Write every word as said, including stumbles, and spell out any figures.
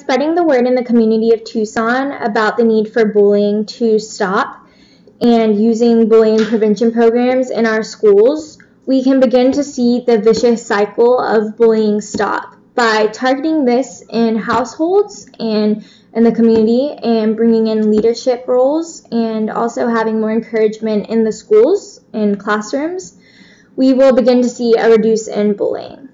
spreading the word in the community of Tucson about the need for bullying to stop and using bullying prevention programs in our schools, we can begin to see the vicious cycle of bullying stop by targeting this in households and in the community and bringing in leadership roles and also having more encouragement in the schools and classrooms. We will begin to see a reduce in bullying.